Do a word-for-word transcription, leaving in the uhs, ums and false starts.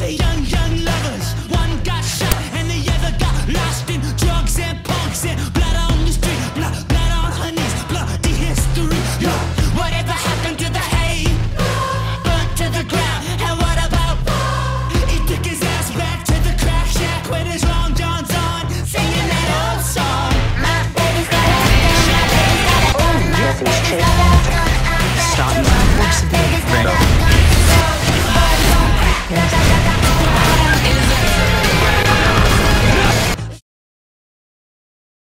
Three young, young lovers, one got shot and the other got lost in drugs and punks and blood on the street, blood, blood on her knees, bloody history. Yeah. Whatever happened to the hay? Burnt to the ground. And what about? He took his ass back to the crack shack with his long johns on, singing that old song. My baby's got a gun, my baby's got a gun, my baby's got a gun. Stop.